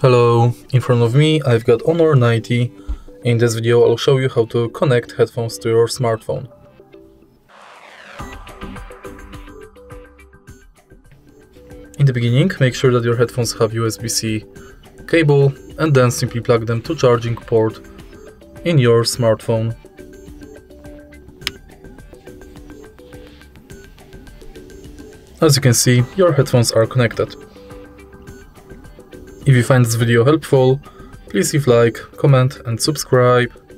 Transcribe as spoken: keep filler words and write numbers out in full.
Hello, in front of me I've got Honor ninety. In this video I'll show you how to connect headphones to your smartphone. In the beginning, make sure that your headphones have U S B C cable and then simply plug them to charging port in your smartphone. As you can see, your headphones are connected. If you find this video helpful, please leave a like, comment and subscribe.